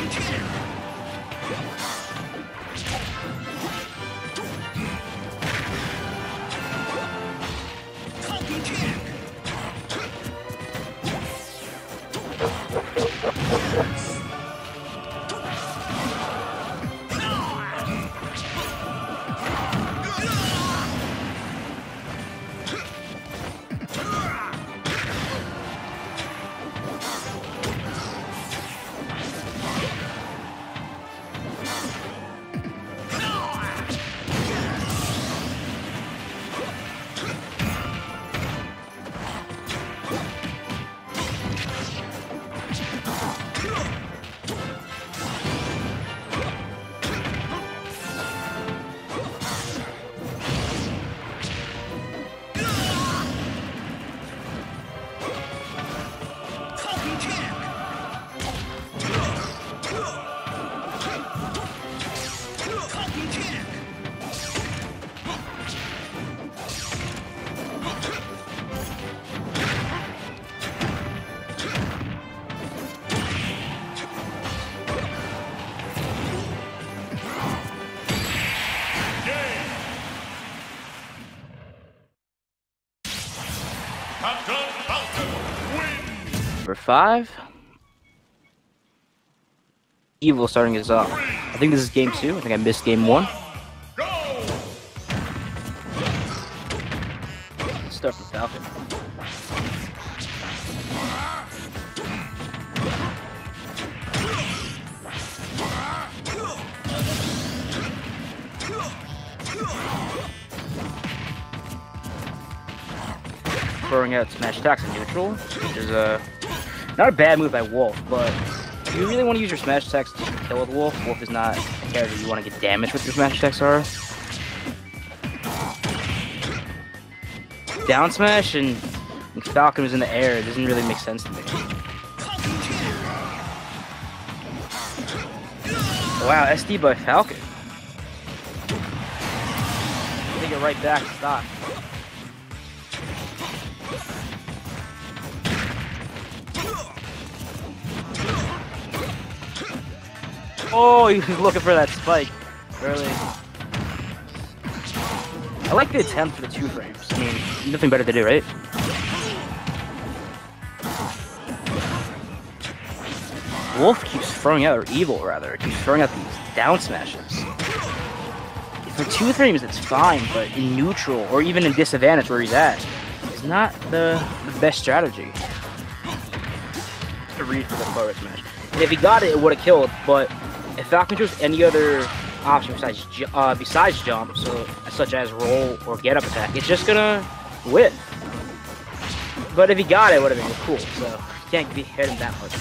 Number 5. Evil starting us off. I think this is game 2. I think I missed game 1. Let's start with Falcon. Throwing out smash attacks in neutral, which is not a bad move by Wolf, but if you really want to use your smash attacks to kill with Wolf, Wolf is not a character you want to get damage with your smash attacks are. Down smash and Falcon is in the air, it doesn't really make sense to me. Wow, SD by Falcon. Take it right back to stock. Oh, he was looking for that spike early. I like the attempt for the 2 frames. I mean, nothing better to do, right? Wolf keeps throwing out, or Evil rather, keeps throwing out these down smashes. For 2 frames, it's fine, but in neutral, or even in disadvantage where he's at, it's not the best strategy. To read for the forward smash. And if he got it, it would have killed, but if Falcon chose any other option besides jump, such as roll or get up attack, it's just gonna whip. But if he got it, it would have been cool. So you can't be hitting that much.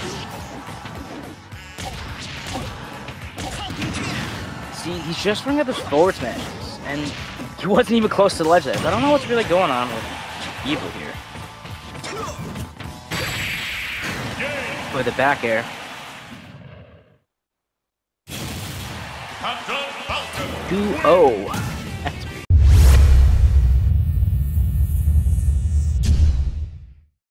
See, he's just throwing out those forward smashes, and he wasn't even close to the ledge there. So I don't know what's really going on with Evil here. With the back air. 2-0.